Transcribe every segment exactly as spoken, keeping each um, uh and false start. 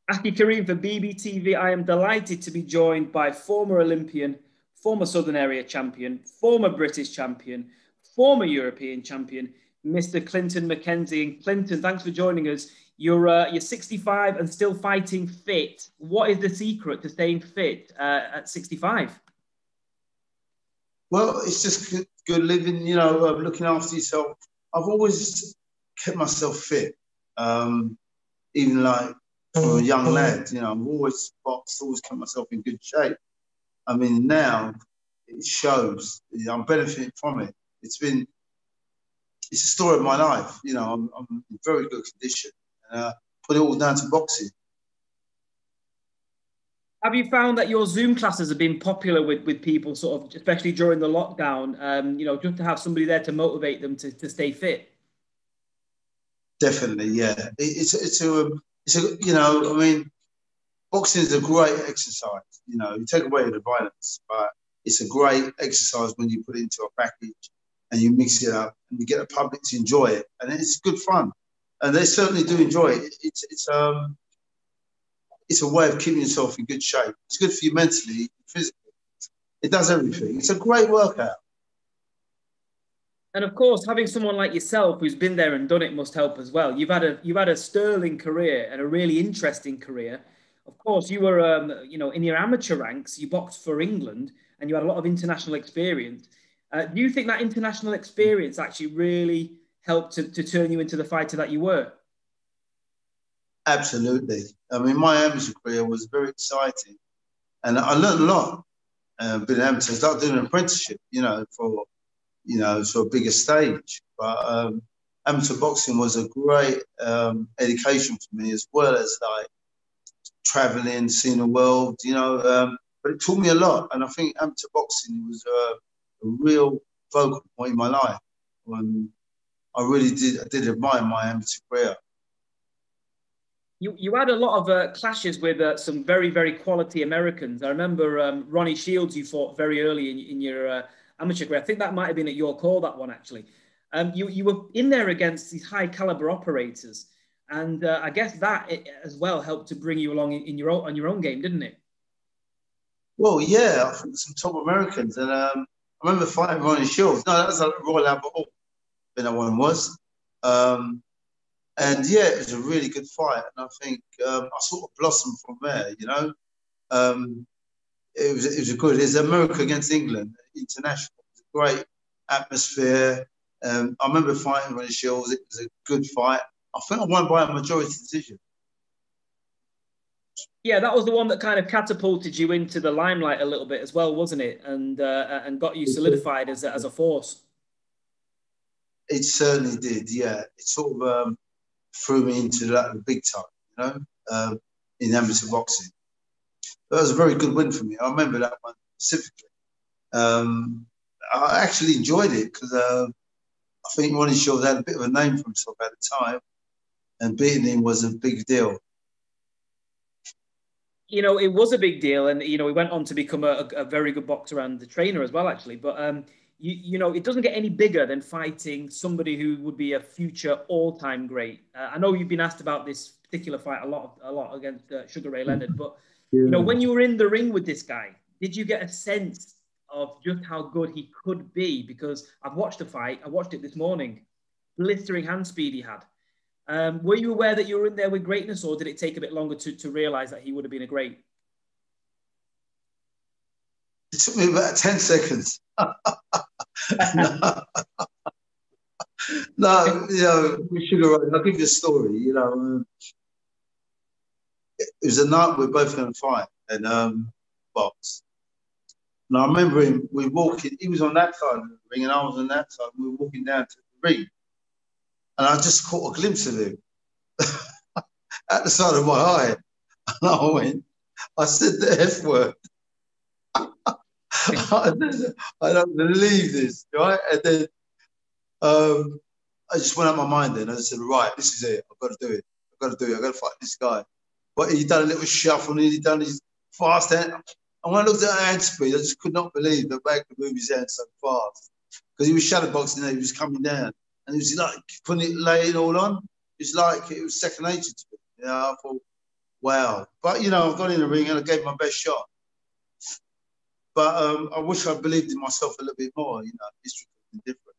Aki Kareem for B B T V. I am delighted to be joined by former Olympian, former Southern Area champion, former British champion, former European champion, Mister Clinton McKenzie. And Clinton, thanks for joining us. You're uh, you're sixty-five and still fighting fit. What is the secret to staying fit uh, at sixty-five? Well, it's just good, good living, you know, uh, looking after yourself. I've always kept myself fit, um, even like from a young lad. You know, I've always boxed, always kept myself in good shape. I mean, now it shows. I'm benefiting from it. It's been, it's a story of my life. You know, I'm, I'm in very good condition. Uh, put it all down to boxing. Have you found that your Zoom classes have been popular with, with people, sort of, especially during the lockdown, um, you know, just to have somebody there to motivate them to, to stay fit? Definitely, yeah. It, it's, it's, a, it's a, you know, I mean, boxing is a great exercise. You know, you take away the violence, but it's a great exercise when you put it into a package and you mix it up and you get the public to enjoy it. And it's good fun. And they certainly do enjoy it. It's, it's, um, it's a way of keeping yourself in good shape. It's good for you mentally, physically. It does everything. It's a great workout. And of course, having someone like yourself who's been there and done it must help as well. You've had a you've had a sterling career and a really interesting career. Of course, you were um, you know in your amateur ranks, you boxed for England, and you had a lot of international experience. Uh, do you think that international experience actually really helped to, to turn you into the fighter that you were? Absolutely. I mean, my amateur career was very exciting, and I learned a lot. Uh, being an amateur, I started doing an apprenticeship, you know, for you know, for a bigger stage. But um, amateur boxing was a great um, education for me, as well as like traveling, seeing the world, you know. Um, but it taught me a lot, and I think amateur boxing was uh, a real focal point in my life. Um, I really did, I did admire my amateur career. You, you had a lot of uh, clashes with uh, some very, very quality Americans. I remember um, Ronnie Shields, you fought very early in, in your uh, amateur career. I think that might have been at your call, that one, actually. Um, you, you were in there against these high caliber operators. And uh, I guess that it, as well helped to bring you along in, in your own, on your own game, didn't it? Well, yeah, I think some top Americans. And um, I remember fighting Ronnie Shields. No, that was like Royal Albert Hall, I think that one was. Um, And yeah, it was a really good fight, and I think um, I sort of blossomed from there. You know, um, it was it was a good. It's America against England, international. It was a great atmosphere. Um, I remember fighting Ronnie Shields. It was a good fight. I think I won by a majority decision. Yeah, that was the one that kind of catapulted you into the limelight a little bit as well, wasn't it? And uh, and got you solidified as a, as a force. It certainly did. Yeah, it sort of. Um, threw me into that big time, you know, um, in amateur boxing. That was a very good win for me. I remember that one specifically. Um, I actually enjoyed it because uh, I think Ronnie Shields had a bit of a name for himself at the time, and beating him was a big deal. You know, it was a big deal, and you know, he went on to become a, a very good boxer and the trainer as well, actually. But um, you, you know, it doesn't get any bigger than fighting somebody who would be a future all-time great. Uh, I know you've been asked about this particular fight a lot, a lot against uh, Sugar Ray Leonard, but Yeah. you know, when you were in the ring with this guy, did you get a sense of just how good he could be? Because I've watched the fight, I watched it this morning, blistering hand speed he had. Um, were you aware that you were in there with greatness, or did it take a bit longer to, to realize that he would have been a great? It took me about ten seconds. no. no, you know, Sugar Ray, I'll give you a story. You know, um, it was a night we we're both going to fight and um, box. And I remember him, we were walking, he was on that side of the ring and I was on that side. We were walking down to the ring. And I just caught a glimpse of him at the side of my eye. And I went, I said the F word. I don't believe this, right? And then um, I just went out my mind then. I just said, right, this is it. I've got to do it. I've got to do it. I've got to fight this guy. But he done a little shuffle and he done his fast hand. And when I looked at her hand speed, I just could not believe that Bag could move his hand so fast. Because he was shadowboxing and he was coming down. And he was like putting it, laying it all on. It's like it was second nature to me. You know, I thought, wow. But, you know, I got in the ring and I gave my best shot. But um, I wish I believed in myself a little bit more, you know, history could be different.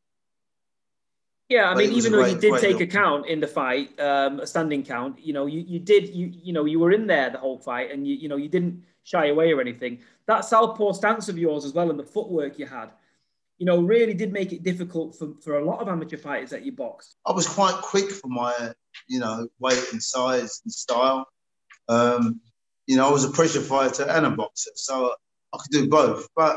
Yeah, I But mean, it was a even though you great, did great take little... a count in the fight, um, a standing count, you know, you, you did, you you know, you were in there the whole fight, and you you know, you didn't shy away or anything. That southpaw stance of yours as well, and the footwork you had, you know, really did make it difficult for, for a lot of amateur fighters that you boxed. I was quite quick for my, you know, weight and size and style. Um, you know, I was a pressure fighter and a boxer, so I could do both. But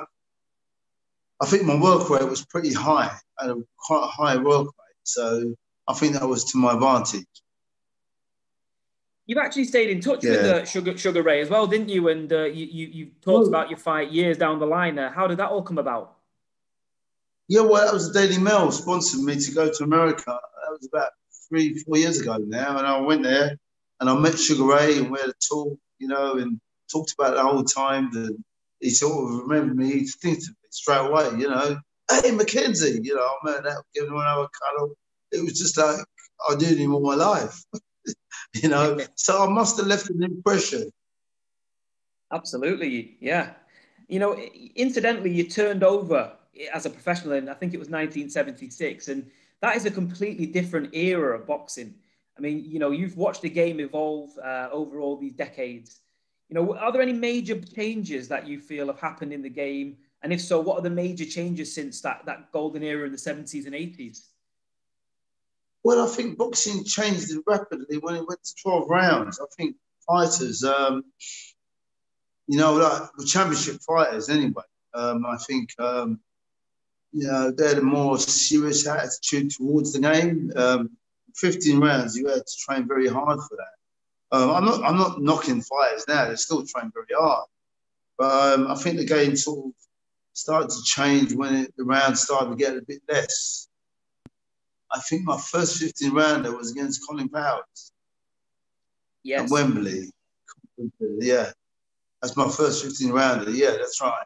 I think my work rate was pretty high. I had a quite a high work rate, so I think that was to my advantage. You've actually stayed in touch Yeah. with uh, Sugar Sugar Ray as well, didn't you? And uh, you, you you talked Well, about your fight years down the line. Uh, how did that all come about? Yeah, well, that was the Daily Mail sponsored me to go to America. That was about three, four years ago now, and I went there and I met Sugar Ray and we had a talk, you know, and talked about the whole time. And he sort of remembered me. He thinks of it straight away, you know. Hey, Mackenzie, you know, I met that, giving him another cuddle. It was just like I knew him all my life, you know. So I must have left an impression. Absolutely, yeah. You know, incidentally, you turned over as a professional in, I think it was nineteen seventy-six, and that is a completely different era of boxing. I mean, you know, you've watched the game evolve uh, over all these decades. You know, are there any major changes that you feel have happened in the game? And if so, what are the major changes since that, that golden era in the seventies and eighties? Well, I think boxing changed rapidly when it went to twelve rounds. I think fighters, um, you know, like the championship fighters anyway, um, I think, um, you know, they had a more serious attitude towards the game. Um, fifteen rounds, you had to train very hard for that. Um, I'm not I'm not knocking fighters now. They still train very hard. But um, I think the game sort of started to change when it, the rounds started to get a bit less. I think my first fifteen rounder was against Colin Powers Yes. at Wembley. Yeah, that's my first fifteen rounder. Yeah, that's right.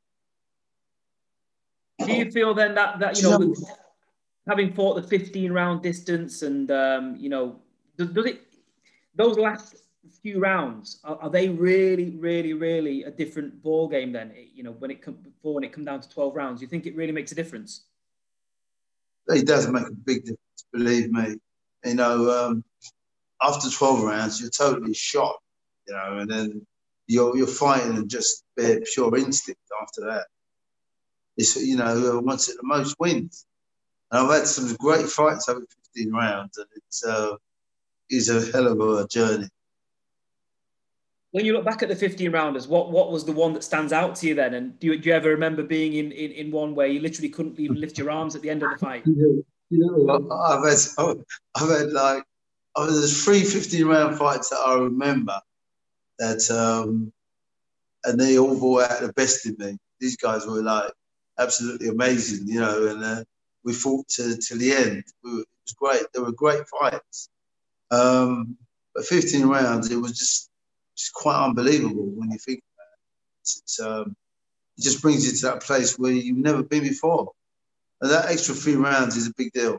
Do you feel then that, that you know, with having fought the fifteen round distance and, um, you know, does, does it, those last few rounds, are, are they really, really, really a different ball game then, you know, when it comes before when it comes down to twelve rounds? Do you think it really makes a difference? It does make a big difference, believe me. You know, um, after twelve rounds, you're totally shot, you know, and then you're, you're fighting and just bare pure instinct after that. It's, you know, whoever wants it the most wins. And I've had some great fights over fifteen rounds, and it's, uh, it's a hell of a journey. When you look back at the fifteen rounders, what, what was the one that stands out to you then? And do you, do you ever remember being in, in, in one where you literally couldn't even lift your arms at the end of the fight? You know, I've had, I've had like, I've had three fifteen round fights that I remember that, um, and they all brought out the best in me. These guys were like absolutely amazing, you know, and uh, we fought to, to the end. We were, it was great. They were great fights. Um, but fifteen rounds, it was just, just quite unbelievable when you think about it. It's, it's, um, it just brings you to that place where you've never been before. And that extra three rounds is a big deal.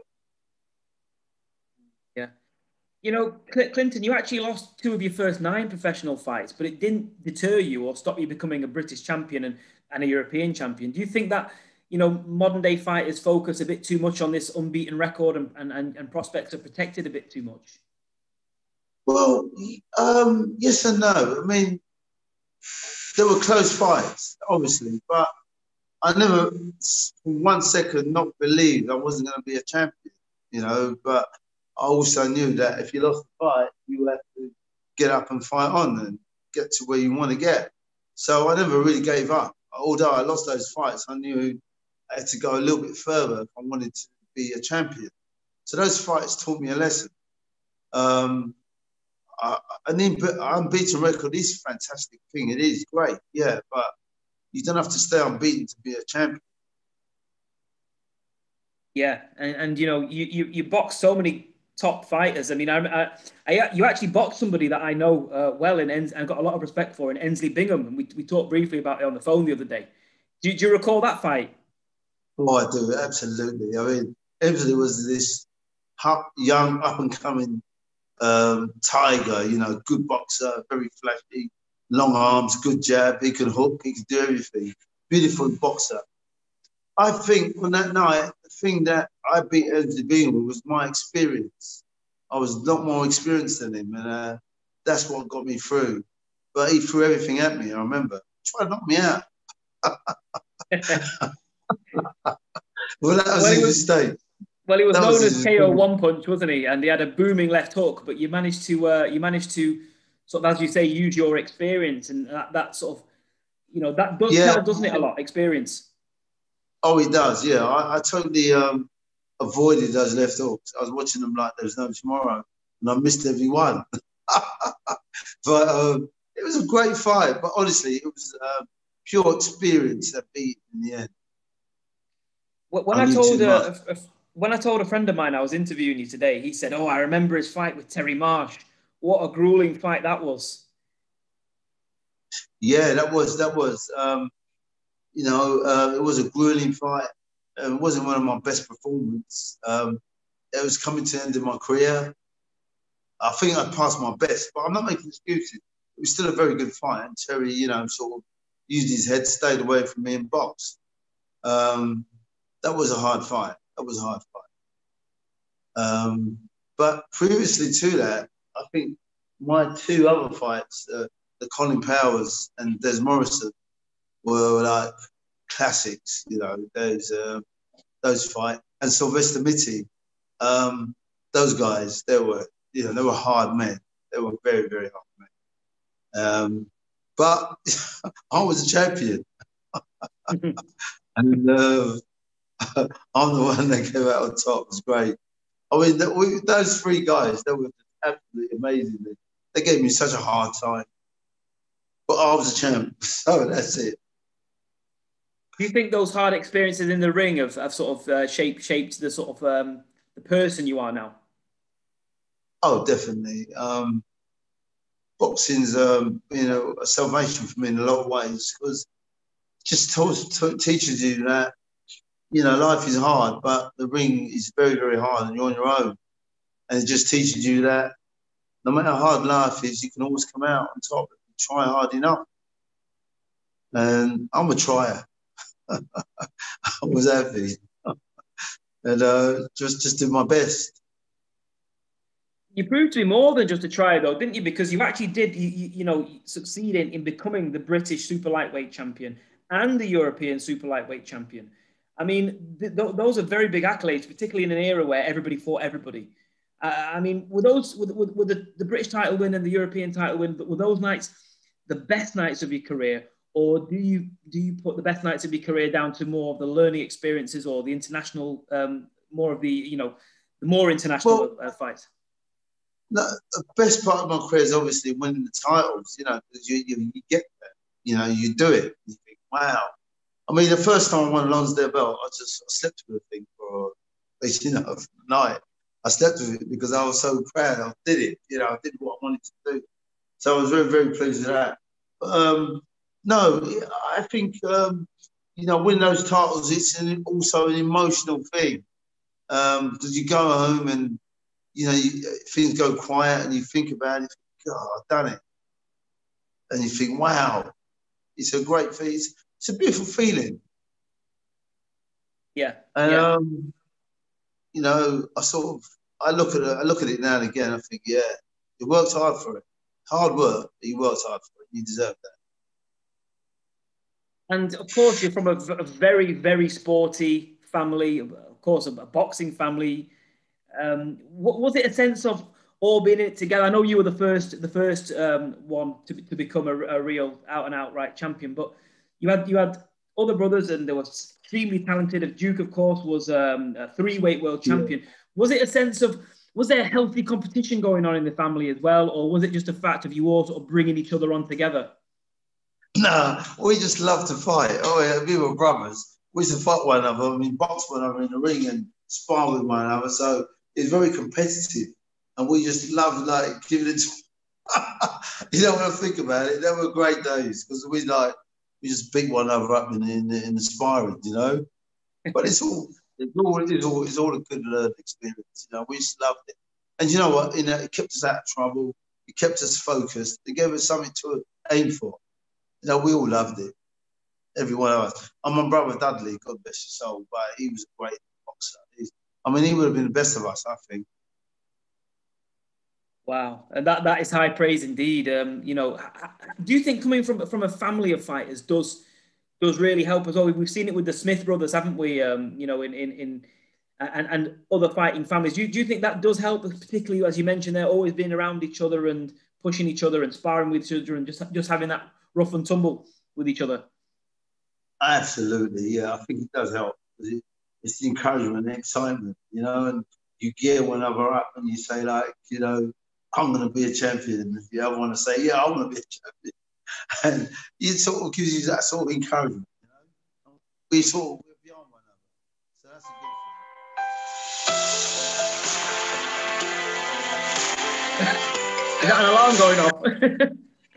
Yeah. You know, Clinton, you actually lost two of your first nine professional fights, but it didn't deter you or stop you becoming a British champion and, and a European champion. Do you think that, you know, modern day fighters focus a bit too much on this unbeaten record and, and, and prospects are protected a bit too much? Well, um, yes and no. I mean, there were close fights, obviously, but I never for one second not believed I wasn't going to be a champion, you know, but I also knew that if you lost the fight, you had to get up and fight on and get to where you want to get. So I never really gave up. Although I lost those fights, I knew I had to go a little bit further if I wanted to be a champion. So those fights taught me a lesson. Um, uh, an unbeaten record is a fantastic thing. It is great, yeah, but you don't have to stay unbeaten to be a champion. Yeah, and, and you know, you, you you box so many top fighters. I mean, I, I, I you actually boxed somebody that I know uh, well and and got a lot of respect for in Ensley Bingham, and we we talked briefly about it on the phone the other day. Do, do you recall that fight? Oh, I do, absolutely. I mean, Ensley was this young, up and coming Um, Tiger, you know, good boxer, very flashy, long arms, good jab. He can hook, he can do everything. Beautiful boxer. I think on that night, the thing that I beat Anthony Bean with was my experience. I was a lot more experienced than him, and uh, that's what got me through. But he threw everything at me, I remember. He tried to knock me out. Well, that was well, his was, mistake. Well, he was that known was as K O One Punch, wasn't he? And he had a booming left hook, but you managed to, uh, you managed to sort of, as you say, use your experience, and that, that sort of, you know, that does yeah. tell, doesn't it, a lot, experience. Oh, it does, yeah. I, I totally um, avoided those left hooks. I was watching them like there was no tomorrow, and I missed every one. But um, it was a great fight. But honestly, it was uh, pure experience that beat in the end. When I, I told a, a, a, when I told a friend of mine I was interviewing you today, he said, "Oh, I remember his fight with Terry Marsh. What a grueling fight that was." Yeah, that was that was. Um, you know, uh, it was a grueling fight. It wasn't one of my best performances. Um, it was coming to the end of my career. I think I passed my best, but I'm not making excuses. It was still a very good fight. And Terry, you know, sort of used his head, stayed away from me and boxed. Um, that was a hard fight. That was a hard fight. Um, but previously to that, I think my two other fights, uh, the Colin Powers and Des Morrison, were like classics, you know, those uh, those fights. And Sylvester Mitty, um, those guys, they were, you know, they were hard men. They were very, very hard men. Um, but I was a champion. And uh, I'm the one that came out on top. It was great. I mean, the, we, those three guys, they were absolutely amazing. They gave me such a hard time. But I was a champ, so that's it. Do you think those hard experiences in the ring have, have sort of uh, shaped shaped the sort of um, the person you are now? Oh, definitely. Um, boxing's um, you know, a salvation for me in a lot of ways because it just t- teaches you that, you know, life is hard, but the ring is very, very hard, and you're on your own. And it just teaches you that no matter how hard life is, you can always come out on top if you try hard enough. And I'm a trier. I was happy. And uh, just, just did my best. You proved to be more than just a trier, though, didn't you? Because you actually did, you, you, you know, succeed in, in becoming the British super lightweight champion and the European super lightweight champion. I mean, th- th- those are very big accolades, particularly in an era where everybody fought everybody. Uh, I mean, were those, were, were, were the, the British title win and the European title win, were those nights the best nights of your career? Or do you do you put the best nights of your career down to more of the learning experiences or the international, um, more of the, you know, the more international well, uh, fights? No, the best part of my career is obviously winning the titles, you know, because you, you, you get there, you know, you do it. You think, wow. I mean, the first time I won Lonsdale Belt, I just I slept with the thing for, you know, for the night. I slept with it because I was so proud. I did it, you know, I did what I wanted to do. So I was very, very pleased with that. But, um, no, I think, um, you know, winning those titles, it's an, also an emotional thing. Um, because you go home and, you know, you, things go quiet and you think about it, God, I've done it. And you think, wow, it's a great feeling. It's, it's a beautiful feeling. Yeah. And, yeah. um, you know, I sort of, I look at it, I look at it now and again, I think, yeah, you worked hard for it. Hard work, but you worked hard for it. You deserve that. And of course, you're from a, a very, very sporty family, of course, a, a boxing family. Um, what, was it a sense of all being in it together? I know you were the first, the first um, one to, to become a, a real out and outright champion, but you had you had other brothers, and they were extremely talented. Duke, of course, was um, a three-weight world champion. Yeah. Was it a sense of, was there a healthy competition going on in the family as well, or was it just a fact of you all sort of bringing each other on together? No, we just love to fight. Oh, yeah, we were brothers. We used to fight one another. I mean, box one another in the ring and spar with one another. So it's very competitive, and we just love like giving it. To... you know, when I think about it, they were great days because we like we just beat one another up in the, in the, in the sparring, you know. But it's all it's all it's all it's all a good learning experience. You know, we just loved it. And you know what? You know, it kept us out of trouble. It kept us focused. It gave us something to aim for. You know, we all loved it. Everyone else. And my brother Dudley, God bless his soul, but he was a great boxer. He's, I mean, he would have been the best of us, I think. Wow, and that that is high praise indeed. Um, you know, do you think coming from from a family of fighters does does really help as well? We've seen it with the Smith brothers, haven't we? Um, you know, in in in and and other fighting families. Do you, do you think that does help, particularly as you mentioned, they're always being around each other and pushing each other and sparring with each other and just just having that rough and tumble with each other? Absolutely, yeah. I think it does help. It's the encouragement, the excitement, you know, and you gear one another up and you say, like, you know, I'm going to be a champion. And if you ever want to say, yeah, I want to be a champion. And it sort of gives you that sort of encouragement, you know. We sort of, we're beyond one another. So that's a good thing. Is that an alarm going off?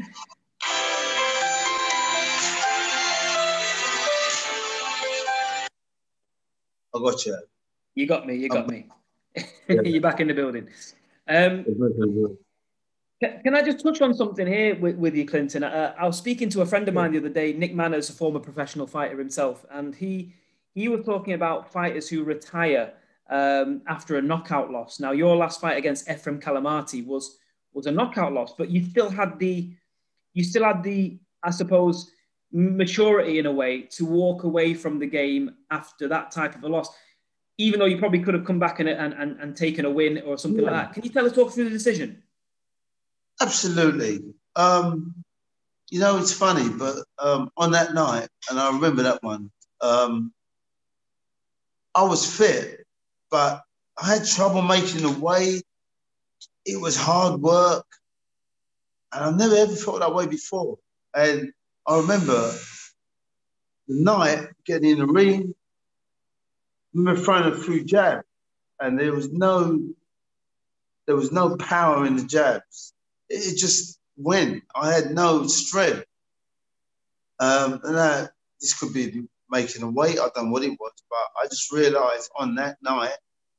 I got you. You got me, you got um, me. Yeah. You're back in the building. Um, Can I just touch on something here with, with you, Clinton? Uh, I was speaking to a friend of mine the other day, Nick Manners, a former professional fighter himself, and he he was talking about fighters who retire um, after a knockout loss. Now, your last fight against Ephraim Kalamati was was a knockout loss, but you still had the you still had the, I suppose, maturity in a way to walk away from the game after that type of a loss, even though you probably could have come back and and, and, and taken a win or something yeah. like that. Can you tell us, talk through the decision? Absolutely. Um, you know, it's funny, but um, on that night, and I remember that one, um, I was fit, but I had trouble making the weight. It was hard work. And I've never ever felt that way before. And I remember the night getting in the ring, I remember throwing a few jabs, and there was no, there was no power in the jabs. It just went. I had no strength. Um, and I, this could be making a weight. I don't know what it was, but I just realized on that night,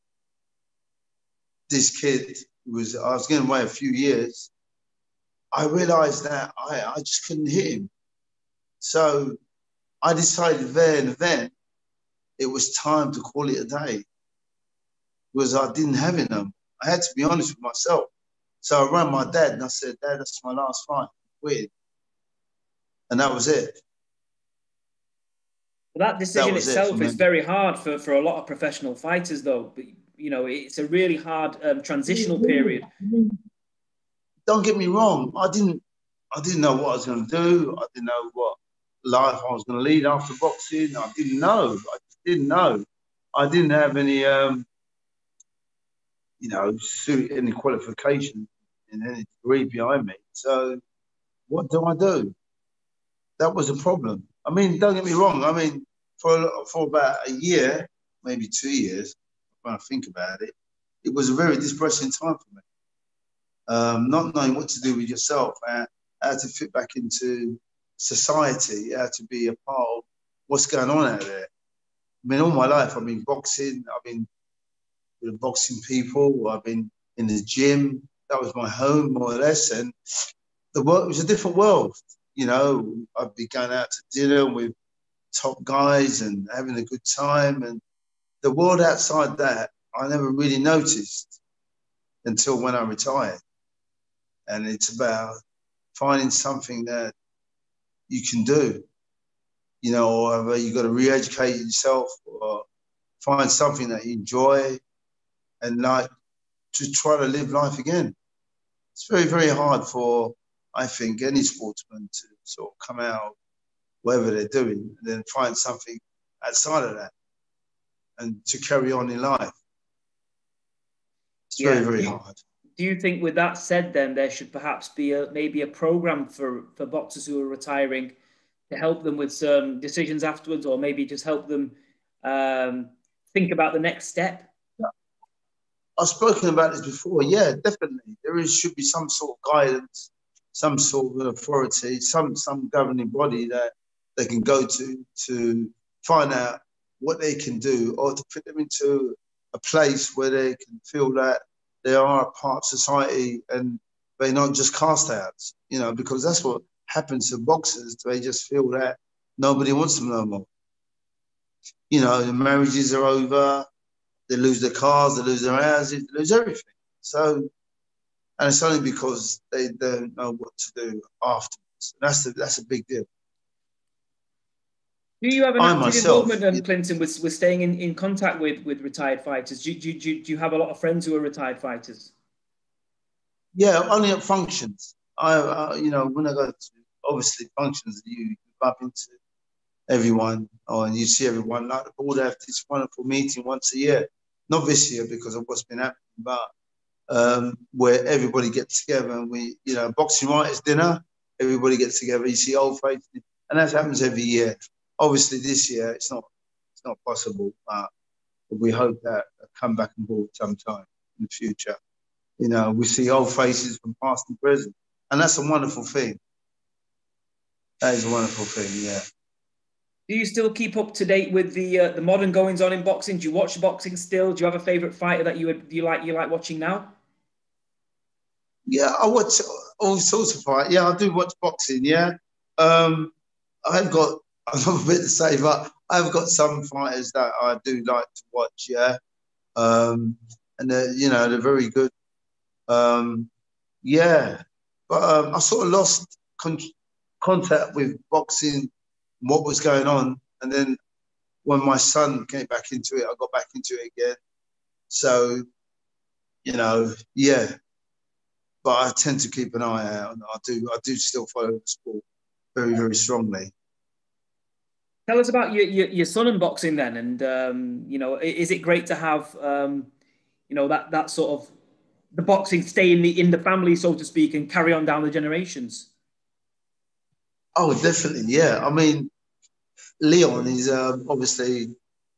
this kid was, I was going to wait a few years. I realized that I, I just couldn't hit him. So I decided there and then it was time to call it a day because I didn't have it in them. I had to be honest with myself. So I rang my dad and I said, Dad, that's my last fight. Weird. And that was it. That decision that itself it is very hard for, for a lot of professional fighters, though. But, you know, it's a really hard um, transitional period. Don't get me wrong. I didn't, I didn't know what I was going to do. I didn't know what life I was going to lead after boxing. I didn't know. I just didn't know. I didn't have any, um, you know, any qualification and any degree behind me. So what do I do? That was a problem. I mean, don't get me wrong. I mean, for for about a year, maybe two years, when I think about it, it was a very depressing time for me. Um, not knowing what to do with yourself, and how to fit back into society, how to be a part of what's going on out there. I mean, all my life I've been boxing. I've been with boxing people. I've been in the gym. That was my home, more or less. And the world was a different world. You know, I'd be going out to dinner with top guys and having a good time. And the world outside that, I never really noticed until when I retired. And it's about finding something that you can do, you know, or you've got to re-educate yourself or find something that you enjoy and like to try to live life again. It's very, very hard for, I think, any sportsman to sort of come out, whatever they're doing, and then find something outside of that and to carry on in life. It's yeah. very, very hard. Do you think, with that said, then there should perhaps be a maybe a program for, for boxers who are retiring to help them with some decisions afterwards, or maybe just help them um, think about the next step? I've spoken about this before. Yeah, definitely. There is, should be some sort of guidance, some sort of authority, some some governing body that they can go to to find out what they can do, or to put them into a place where they can feel that they are a part of society and they're not just cast outs, you know, because that's what happens to boxers. They just feel that nobody wants them no more. You know, the marriages are over, they lose their cars, they lose their houses, they lose everything. So, and it's only because they don't know what to do afterwards. That's the, that's a big deal. Do you have an I active myself, involvement, um, Clinton, with, with staying in, in contact with, with retired fighters? Do, do, do, do you have a lot of friends who are retired fighters? Yeah, only at functions. I, uh, you know, when I go to obviously functions, you bump into everyone, or and you see everyone. Like the board have this wonderful meeting once a year. Not this year because of what's been happening, but um, where everybody gets together and we, you know, boxing writers dinner. Everybody gets together. You see old faces, and that happens every year. Obviously, this year it's not, it's not possible, but we hope that it'll come back and forth sometime in the future. You know, we see old faces from past and present, and that's a wonderful thing. That is a wonderful thing, yeah. Do you still keep up to date with the uh, the modern goings on in boxing? Do you watch boxing still? Do you have a favorite fighter that you would you like you like watching now? Yeah, I watch all sorts of fight. Yeah, I do watch boxing. Yeah, um, I've got I love a bit to say, but I've got some fighters that I do like to watch. Yeah, um, and they're, you know, they're very good. Um, yeah, but um, I sort of lost con contact with boxing, what was going on, and then when my son came back into it, I got back into it again. So, you know, yeah. But I tend to keep an eye out, and I do. I do still follow the sport very, very strongly. Tell us about your your, your son and boxing then, and um, you know, is it great to have um, you know that that sort of the boxing stay in the in the family, so to speak, and carry on down the generations? Oh, definitely, yeah. I mean, Leon is um, obviously,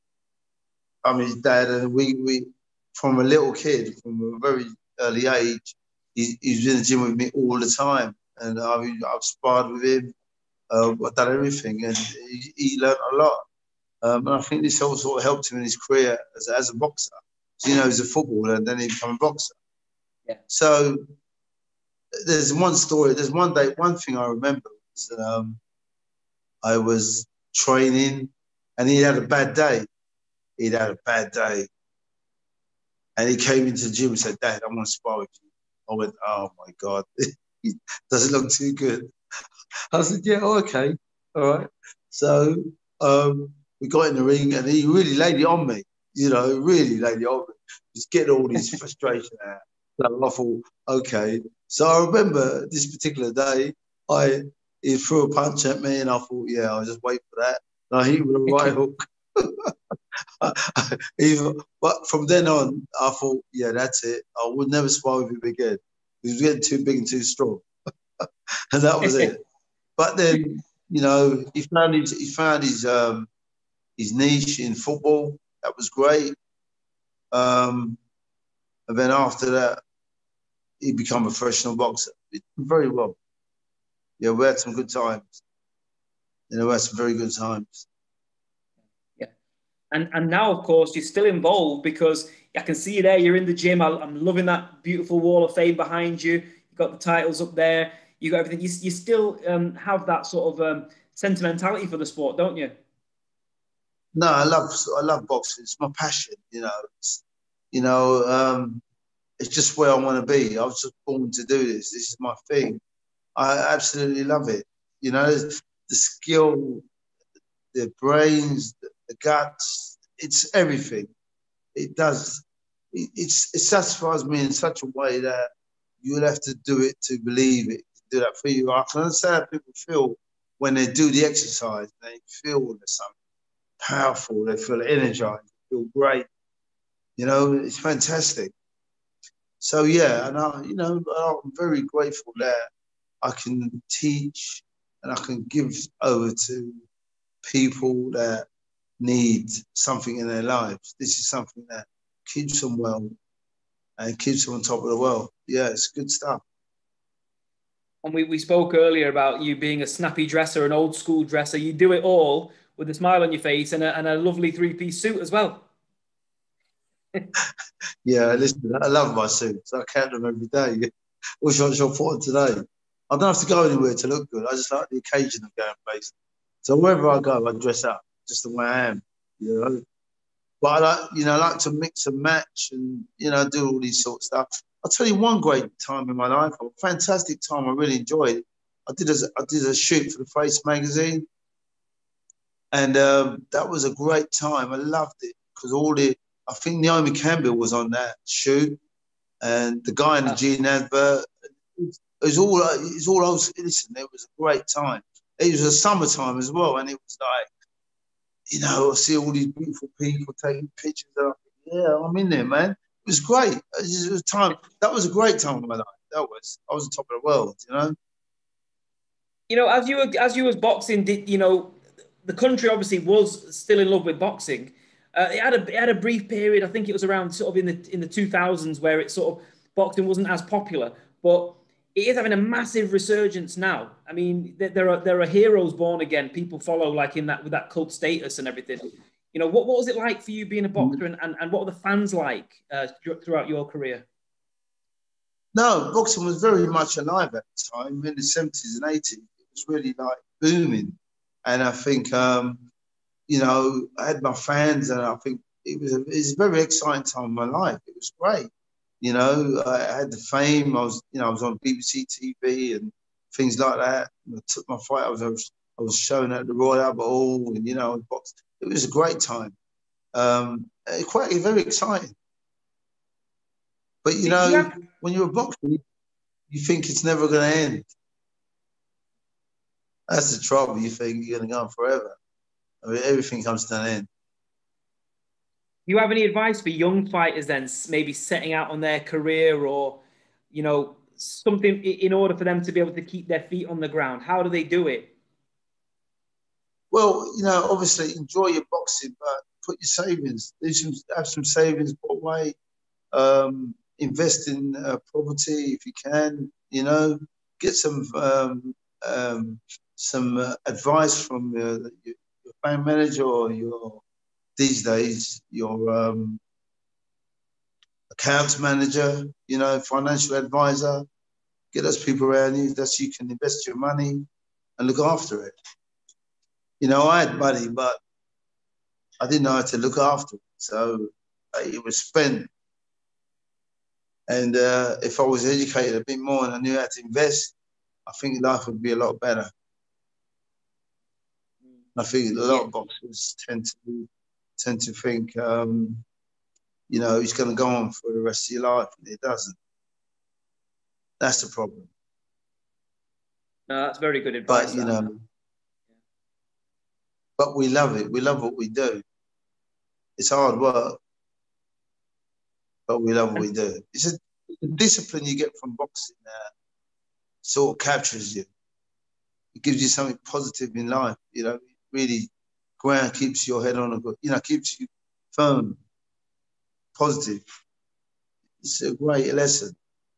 I'm his dad, and we we from a little kid, from a very early age, he, he's in the gym with me all the time, and I've I've sparred with him. Uh, I've done everything, and he, he learned a lot. Um, and I think this also helped him in his career as, as a boxer. So, you know, he's a footballer, and then he became a boxer. Yeah. So there's one story. There's one day, one thing I remember was um, I was training, and he had a bad day. He'd had a bad day, and he came into the gym and said, "Dad, I want to spar with you." I went, "Oh my God, he doesn't look too good." I said, "Yeah, oh, okay, all right." So um, we got in the ring, and he really laid it on me. You know, really laid it on me. Just getting all his frustration out. So I thought, okay. So I remember this particular day, I he threw a punch at me, and I thought, yeah, I'll just wait for that. And I hit him with a right hook. Even, but from then on, I thought, yeah, that's it. I would never spar with him again. He was getting too big and too strong, and that was it. But then, you know, he found his he found his um, his niche in football. That was great. Um, and then after that, he became a professional boxer. He did very well. Yeah, we had some good times. You know, we had some very good times. Yeah. And and now, of course, you're still involved because I can see you there. You're in the gym. I, I'm loving that beautiful wall of fame behind you. You've got the titles up there. You got everything. You, you still um, have that sort of um, sentimentality for the sport, don't you? No, I love I love boxing. It's my passion. You know, it's, you know, um, it's just where I want to be. I was just born to do this. This is my thing. I absolutely love it. You know, the skill, the brains, the, the guts. It's everything. It does. It, it's, it satisfies me in such a way that you'll have to do it to believe it. To do that for you. I can understand how people feel when they do the exercise. They feel there's something powerful. They feel energized. They feel great. You know, it's fantastic. So yeah, and I, you know, I'm very grateful that I can teach and I can give over to people that need something in their lives. This is something that keeps them well and keeps them on top of the world. Yeah, it's good stuff. And we, we spoke earlier about you being a snappy dresser, an old school dresser. You do it all with a smile on your face and a, and a lovely three-piece suit as well. Yeah, listen, I love my suits. I count them every day. Wish I shall put on today. I don't have to go anywhere to look good. I just like the occasion of going places. So wherever I go, I dress up just the way I am, you know. But I like, you know, I like to mix and match and, you know, do all these sort of stuff. I'll tell you one great time in my life, a fantastic time I really enjoyed. I did a, I did a shoot for the Face magazine, and um, that was a great time. I loved it because all the, I think Naomi Campbell was on that shoot, and the guy in the Gene advert. It was all, it was all, listen, it was a great time. It was a summertime as well, and it was like, you know, I see all these beautiful people taking pictures. And I think, yeah, I'm in there, man. It was great. It was, it was time. That was a great time of my life. That was. I was on top of the world, you know. You know, as you were as you was boxing, did you know the country obviously was still in love with boxing. Uh, it had a it had a brief period. I think it was around sort of in the in the two thousands where it sort of boxing wasn't as popular, but it is having a massive resurgence now. I mean, there, there are there are heroes born again. People follow like in that with that cult status and everything. You know, what, what was it like for you being a boxer, and, and, and what were the fans like uh, throughout your career? No, boxing was very much alive at the time in the seventies and eighties. It was really like booming, and I think um, you know, I had my fans, and I think it was a, it was a very exciting time in my life. It was great. You know, I had the fame. I was, you know, I was on B B C T V and things like that. And I took my fight. I was, I was, I was shown at the Royal Albert Hall, and you know, boxed. It was a great time. Um, quite very exciting. But you know, Yeah. when you're a boxer, you think it's never going to end. That's the trouble. You think you're going to go on forever. I mean, everything comes to an end. Do you have any advice for young fighters then, maybe setting out on their career, or, you know, something in order for them to be able to keep their feet on the ground? How do they do it? Well, you know, obviously enjoy your boxing, but put your savings, do some, have some savings put away, um, invest in uh, property if you can, you know, get some um, um, some uh, advice from uh, your, your bank manager or your, these days, your um, accounts manager, you know, financial advisor. Get those people around you that you can invest your money and look after it. You know, I had money, but I didn't know how to look after it. So it was spent. And uh, if I was educated a bit more and I knew how to invest, I think life would be a lot better. I think a lot yeah. of boxers tend to tend to think, um, you know, it's going to go on for the rest of your life, and it doesn't. That's the problem. No, that's very good advice. But you know, yeah. but we love it. We love what we do. It's hard work, but we love what we do. It's a, the discipline you get from boxing that sort of captures you. It gives you something positive in life. You know, really, ground keeps your head on a good. You know, keeps you firm, positive. It's a great lesson.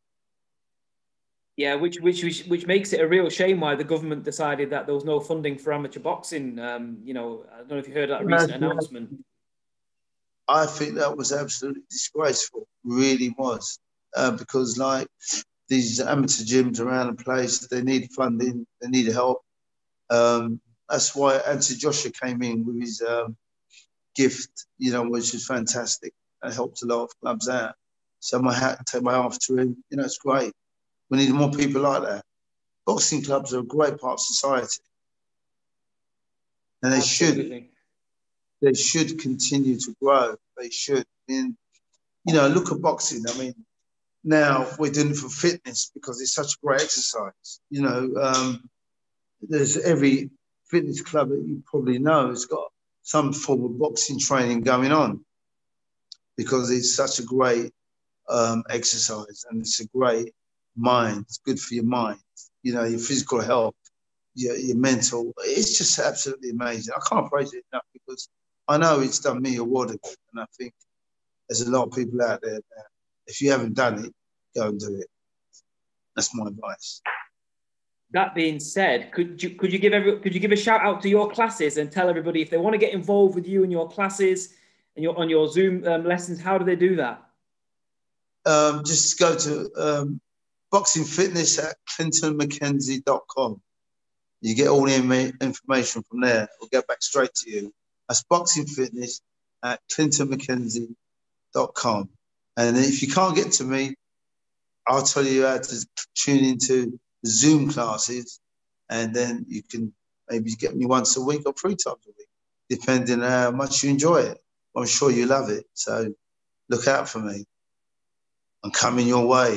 Yeah, which which which which makes it a real shame why the government decided that there was no funding for amateur boxing. Um, you know, I don't know if you heard that recent yeah, announcement. I think that was absolutely disgraceful. Really was, uh, because like these amateur gyms around the place, they need funding, they need help. Um, that's why Anthony Joshua came in with his um, gift, you know, which was fantastic. That helped a lot of clubs out. So my hat, take my half to him. You know, it's great. We need more people like that. Boxing clubs are a great part of society, and they Absolutely. should they should continue to grow. They should. I mean, you know, look at boxing. I mean, now we're doing it for fitness because it's such a great exercise. You know, um, there's every fitness club that you probably know has got some form of boxing training going on because it's such a great um, exercise and it's a great mind. It's good for your mind, you know, your physical health, your, your mental. It's just absolutely amazing. I can't praise it enough because I know it's done me a world of good. And I think there's a lot of people out there that if you haven't done it, go and do it. That's my advice. That being said, could you could you give every could you give a shout out to your classes and tell everybody if they want to get involved with you and your classes, and your on your Zoom um, lessons, how do they do that? Um, just go to um, Boxing Fitness at clinton mackenzie dot com. You get all the information from there. It'll get back straight to you. That's Boxing Fitness at clinton mackenzie dot com. And if you can't get to me, I'll tell you how to tune into the Zoom classes, and then you can maybe get me once a week or three times a week, depending on how much you enjoy it. I'm sure you love it. So look out for me. I'm coming your way.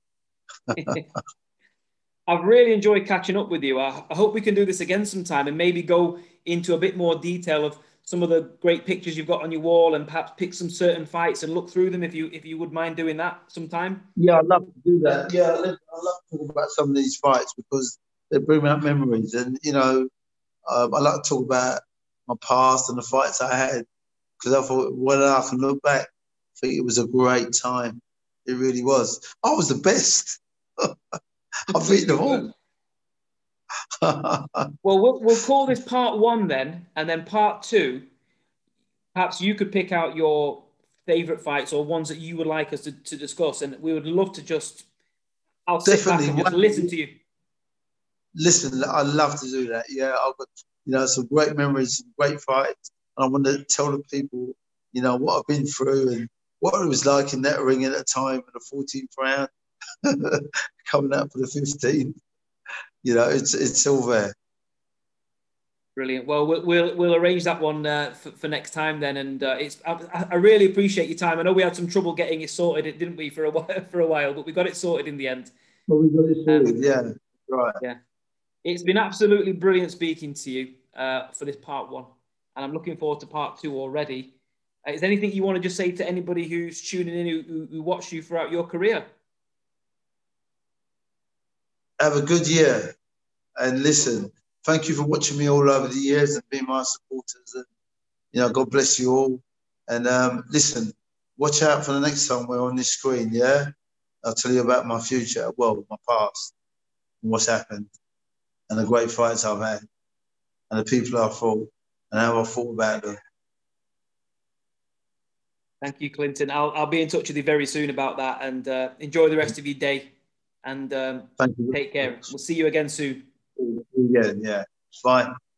I've really enjoyed catching up with you. I, I hope we can do this again sometime and maybe go into a bit more detail of some of the great pictures you've got on your wall, and perhaps pick some certain fights and look through them if you if you would mind doing that sometime. Yeah, I'd love to do that. Yeah, I love to talk about some of these fights because they bring up memories. And, you know, um, I like to talk about my past and the fights I had, because I thought when I can look back, I think it was a great time. It really was. I was the best. I beat them all. Well, well, we'll call this part one then, and then part two, perhaps you could pick out your favourite fights or ones that you would like us to, to discuss, and we would love to just, I'll sit Definitely. back and just listen to you. Listen, I love to do that. Yeah, I've got, you know, some great memories, some great fights, and I want to tell the people, you know, what I've been through and what it was like in that ring at the time in the fourteenth round, coming out for the fifteenth. You know, it's it's all there. Brilliant. Well, we'll we'll, we'll arrange that one uh, for, for next time then. And uh, it's I, I really appreciate your time. I know we had some trouble getting it sorted, didn't we, for a while, for a while, but we got it sorted in the end. Well, we got it sorted. Um, yeah, right. Yeah, it's been absolutely brilliant speaking to you uh, for this part one, and I'm looking forward to part two already. Uh, is there anything you want to just say to anybody who's tuning in who, who, who watched you throughout your career? Have a good year, and listen. Thank you for watching me all over the years and being my supporters. And, you know, God bless you all. And um, listen, watch out for the next time we're on this screen, yeah? I'll tell you about my future, well, my past, and what's happened, and the great fights I've had, and the people I've fought, and how I thought about them. Thank you, Clinton. I'll, I'll be in touch with you very soon about that, and uh, enjoy the rest of your day. And um, Thank you. Take care. We'll see you again soon. Yeah, yeah. Bye.